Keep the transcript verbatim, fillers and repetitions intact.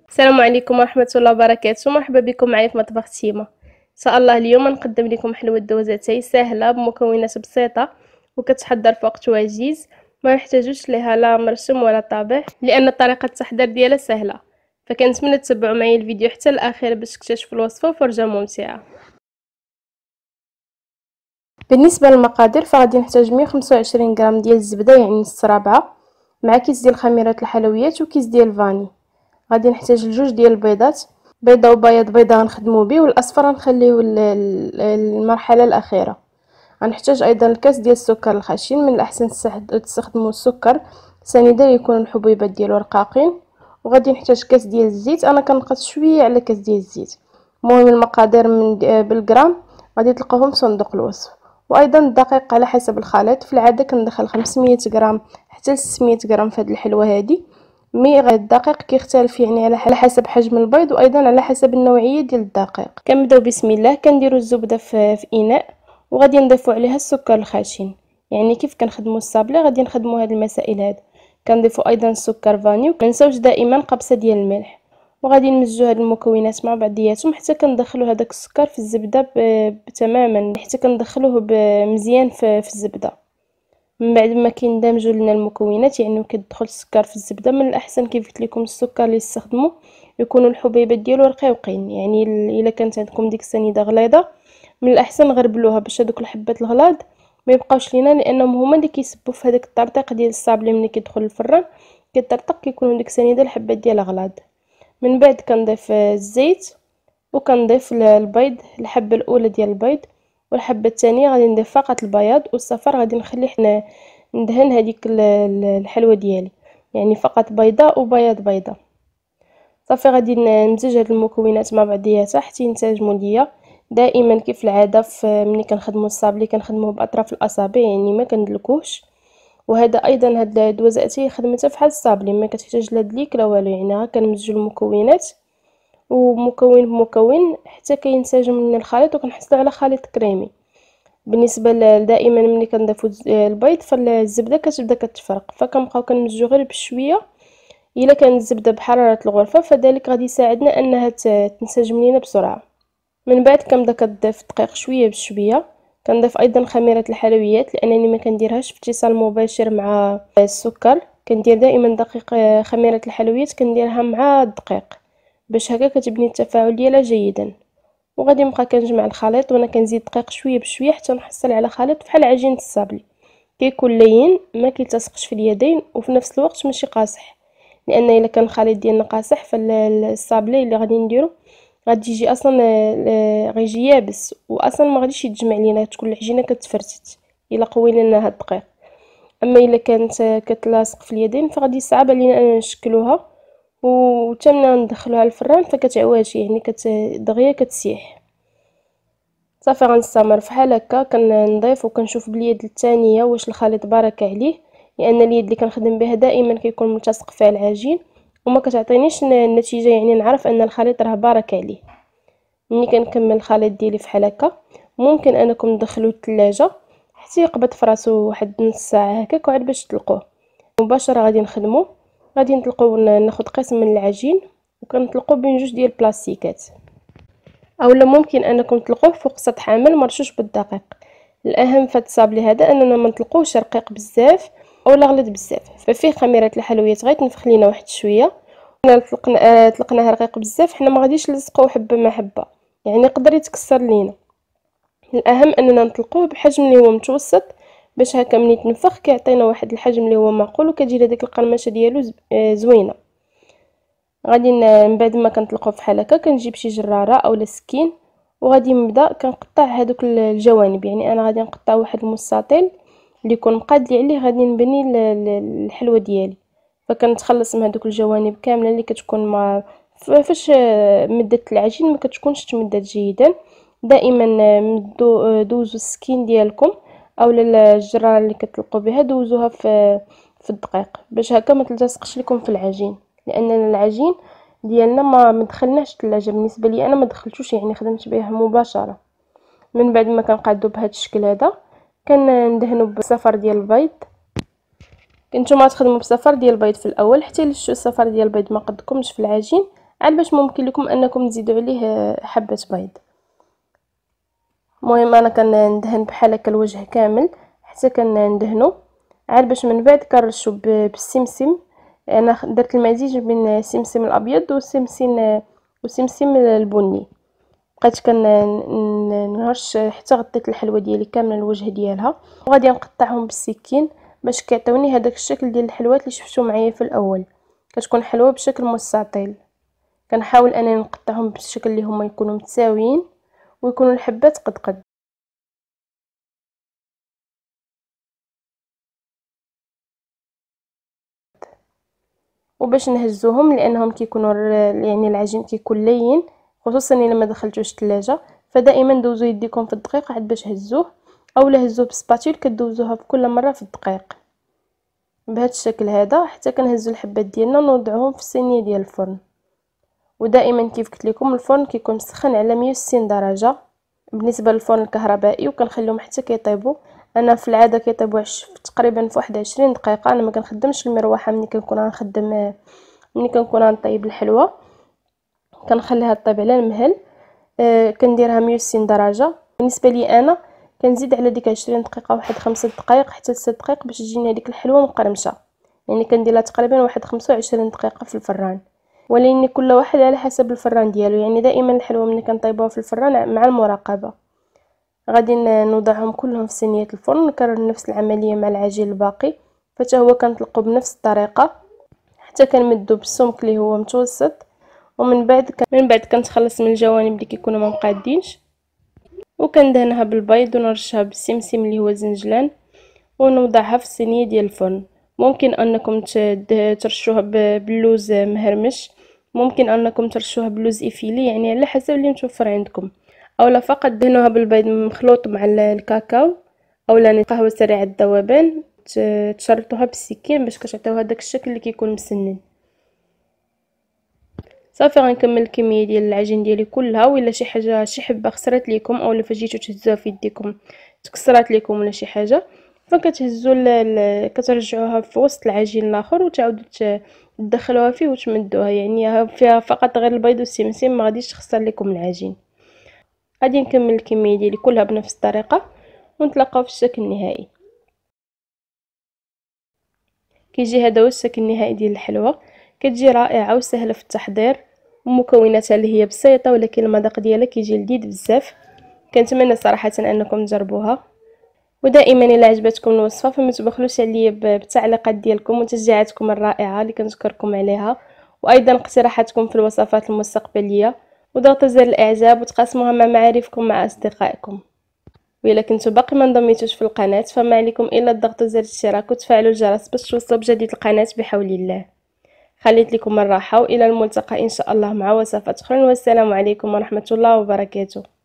السلام عليكم ورحمة الله وبركاته. مرحبا بكم معايا في مطبخ تيما. ان شاء الله اليوم نقدم لكم حلوة دوزاتي سهلة بمكونات بسيطة وكتحضر في وقت وجيز، ما يحتاجوش ليها لا مرسوم ولا طابع لان طريقة التحضير ديالها سهلة. فكنتمنى تتبعوا معايا الفيديو حتى الاخير باش تكتشفوا الوصفة وفرجة ممتعة. بالنسبة للمقادير فغادي نحتاج مية وخمسة وعشرين غرام ديال الزبدة يعني نص رابعة، مع كيس ديال خميرات الحلويات وكيس ديال الفاني. غادي نحتاج لجوج ديال البيضات، بيضه وبياض بيضه غنخدموا به والاصفر غنخليوه المرحله الاخيره. غنحتاج ايضا الكاس ديال السكر الخشن، من الاحسن تستخدموا السكر سنيده يكون الحبيبات ديالو رقاقين. وغادي نحتاج كاس ديال الزيت، انا كنقص شويه على كاس ديال الزيت. المهم المقادير من بالغرام غادي تلقاوهم في صندوق الوصف. وايضا الدقيق على حسب الخليط، في العاده كندخل خمسمية غرام حتى ل ستمية غرام في هذه الحلوه هذه. مي الدقيق كيختلف يعني على حسب حجم البيض وايضا على حسب النوعيه ديال الدقيق. كنبداو بسم الله، كنديروا الزبده في, في اناء وغادي نضيفوا عليها السكر الخشن، يعني كيف كنخدموا الصابلي غادي نخدموا هذه المسائل هذه. كنضيفوا ايضا السكر فاني، ومنساوش دائما قبصه ديال الملح، وغادي نمزجوا هاد المكونات مع بعضياتهم حتى كندخلوا هذاك السكر في الزبده تماما، حتى كندخلوه مزيان في, في الزبده. من بعد ما كيندمجوا لنا المكونات يعني كيدخل السكر في الزبده، من الاحسن كيف قلت لكم السكر اللي تستخدموا يكونوا الحبيبات ديالو رقيقين، يعني الا كانت عندكم ديك السنيده غليظه من الاحسن غربلوها باش هذوك الحبات الغلاظ ما يبقاوش لينا، لانهم هما اللي كيسبوا في هذاك الطرطيق ديال الصابلي. ملي كيدخل الفران كيطرطق كيكونوا ديك السنيده الحبات ديالها غلاظ. من بعد كنضيف الزيت وكنضيف البيض، الحبه الاولى ديال البيض والحبه الثانيه غادي نضيف فقط البياض، والصفر غادي نخليه حنا ندهن هذيك الحلوه ديالي، يعني فقط بيضاء وبياض بيضه. صافي غادي نمزج هاد المكونات مع بعضياتها حتى ينسجموا ليا. دائما كيف العاده ملي كنخدموا الصابلي كنخدموه باطراف الاصابع يعني ما كندلكوش. وهذا ايضا هاد الدوزاتي خدمتها فحال الصابلي، ما كتحتاج لا دليك لا والو، يعني كنمزجوا المكونات ومكون بمكون حتى كينسجم لنا الخليط وكنحصلوا على خليط كريمي. بالنسبه دائما ملي كنضيفوا البيض فالزبده كتبدا كتفرق، فكنبقاو كنمزجوا غير بشويه. الا كانت الزبده بحراره الغرفه فذلك غادي يساعدنا انها تنسجم لينا بسرعه. من بعد كنبدا كنضيف الدقيق شويه بشويه، كنضيف ايضا خميره الحلويات لانني ما كنديرهاش في اتصال مباشر مع السكر، كندير دائما دقيق خميره الحلويات كنديرها مع الدقيق باش هكا كتبني التفاعل ديالها جيدا. وغادي نبقى كنجمع الخليط وانا كنزيد دقيق شويه بشويه حتى نحصل على خليط بحال عجينه الصابلي، كيكون لين ما كيلتصقش في اليدين وفي نفس الوقت ماشي قاصح، لان الا كان الخليط ديالنا قاصح فالصابلي اللي غادي نديرو غادي يجي اصلا غيجي يابس واصلا ما غاديش يتجمع لينا، تكون العجينه كتفرتت الا قوينا لنا هاد الدقيق. اما الا كانت كتلاصق في اليدين فغادي يصعب علينا ان نشكلوها وتمنا ندخلوها للفران فكتعواج يعني دغيا كتسيح. صافي غنستمر فحال هكا كنضيف وكنشوف باليد الثانيه واش الخليط بارك عليه، لان اليد اللي كنخدم بها دائما كيكون ملتصق فيها العجين وما كتعطينيش النتيجه، يعني نعرف ان الخليط راه بارك عليه. ملي كنكمل الخليط ديالي فحال هكا ممكن انكم تدخلوه الثلاجه حتى يقبض فراسو واحد نص ساعه هكاك وعاد باش تطلقوه. مباشره غادي نخدمو، غادي نطلقوا ناخذ قسم من العجين وكنطلقوا بين جوج ديال البلاستيكات، اولا ممكن انكم تطلقوه فوق سطح عامل مرشوش بالدقيق. الاهم في الصابلي هذا اننا ما نطلقوهش رقيق بزاف اولا غليظ بزاف، ففيه خميره الحلويات غير تنفخ لينا واحد شويه. الا طلقنا طلقناه رقيق بزاف حنا ما غاديش نلصقوه حبه مع حبه، يعني يقدر يتكسر لينا. الاهم اننا نطلقوه بحجم اللي هو متوسط باش هكا ملي تنفخ كيعطينا واحد الحجم اللي هو معقول وكتجي هذيك القرمشه ديالو زوينه. غادي من بعد ما كنطلقوه فحال هكا كنجيب شي جراره اولا سكين وغادي نبدا كنقطع هذوك الجوانب، يعني انا غادي نقطع واحد المستطيل اللي يكون مقاد لي عليه غادي نبني الحلوه ديالي. فكنتخلص من هذوك الجوانب كامله اللي كتكون مع فاش مدت العجين ما كتكونش تمدت جيدا. دائما مدو دوزوا السكين ديالكم اولا الجراره اللي كتلقوا بها دوزوها في في الدقيق باش هكا ما تلتصقش لكم في العجين، لاننا العجين ديالنا ما مدخلناش الثلاجه. بالنسبه لي انا ما دخلتوش يعني خدمت به مباشره. من بعد ما كنقادو بهذا الشكل هذا كندهنوا بالصفر ديال البيض. كنتوما تخدموا بصفر ديال البيض في الاول حتى لشتو الصفر ديال البيض ما قدكمش في العجين عاد باش ممكن لكم انكم تزيدوا عليه حبه بيض. المهم انا كندهن بحال هكا الوجه كامل حتى كندهنو، عاد باش من بعد كنرشو بالسمسم. انا درت المزيج بين السمسم الابيض والسمسم والسمسم البني، بقيت كنهرش حتى غطيت الحلوه ديالي كامله الوجه ديالها، وغادي نقطعهم بالسكين باش كيعطيوني هذاك الشكل ديال الحلوات اللي شفتو معايا في الاول، كتكون حلوه بشكل مستطيل. كنحاول انني نقطعهم بالشكل اللي هما يكونوا متساويين ويكونوا الحبات قد قد. وباش نهزوهم لانهم كيكونوا يعني العجين كيكون لين، خصوصا الا ما دخلتوش الثلاجه، فدائما دوزوا يديكم في الدقيق عاد باش هزوه، اولا هزوه بسباتيل كدوزوها في كل مره في الدقيق بهذا الشكل هذا حتى كنهزوا الحبات ديالنا ونوضعوهم في الصينيه ديال الفرن. ودائما كيف قلت لكم الفرن كيكون مسخن على مية وستين درجه بالنسبه للفرن الكهربائي، وكنخليهم حتى كيطيبوا. انا في العاده كيطيبوا تقريبا في واحد وعشرين دقيقه. انا ما كنخدمش المروحه ملي كنكون غنخدم ملي كنكون غنطيب الحلوه، كنخليها طيب على المهل. آه كنديرها مية وستين درجه. بالنسبه لي انا كنزيد على ديك عشرين دقيقه واحد خمسة دقائق حتى ستة دقائق باش تجيني هذيك الحلوه مقرمشه، يعني كنديرها تقريبا واحد خمسة وعشرين دقيقه في الفران، ولكن كل واحد على حسب الفران ديالو. يعني دائما الحلوه ملي كنطيبوها في الفران مع المراقبه. غادي نوضعهم كلهم في صينيه الفرن، نكرر نفس العمليه مع العجين الباقي، فتا هو كنطلقوا بنفس الطريقه حتى كنمدوا بالسمك اللي هو متوسط. ومن بعد من بعد كنتخلص من الجوانب اللي كيكونوا ما مقادينش، وكندهنها بالبيض ونرشها بالسمسم اللي هو زنجلان، ونوضعها في الصينيه ديال الفرن. ممكن انكم ترشوها باللوز مهرمش، ممكن انكم ترشوها باللوز افيلي، يعني على حسب اللي متوفر عندكم، اولا فقط دهنوها بالبيض مخلوط مع الكاكاو، اولا قهوه سريعه الذوبان تشرطوها بالسكين باش كتعطيوها داك الشكل اللي كيكون مسنن. صافي غنكمل الكميه ديال العجين ديالي كلها، ولا شي حاجه شي حبه خسرت ليكم اولا فجيتو تهزوها في يديكم تكسرات ليكم ولا شي حاجه، فكتهزوا كترجعوها في وسط العجين الاخر وتعاودوا تدخلوها فيه وتمدوها، يعني فيها فقط غير البيض والسمسم، ما غاديش تخسر لكم العجين. غادي نكمل الكميه ديالي كلها بنفس الطريقه ونتلاقاو في الشكل النهائي. كيجي هذا هو الشكل النهائي ديال الحلوه، كتجي رائعه وسهله في التحضير، ومكوناتها اللي هي بسيطه ولكن المذاق ديالها كيجي لذيذ بزاف. كنتمنى صراحه انكم تجربوها، ودائما الا عجبتكم الوصفه فما تبخلوش عليا بالتعليقات ديالكم وتشجيعاتكم الرائعه اللي كنشكركم عليها، وايضا اقتراحاتكم في الوصفات المستقبليه، وضغطوا زر الاعجاب وتقاسموها مع معارفكم مع اصدقائكم. وإلا كنتو باقي ما انضميتوش في القناه فما عليكم الا الضغط زر الاشتراك وتفعلوا الجرس باش توصلوا بجديد القناه بحول الله. خليت لكم الراحه والى الملتقى ان شاء الله مع وصفات اخرى، والسلام عليكم ورحمه الله وبركاته.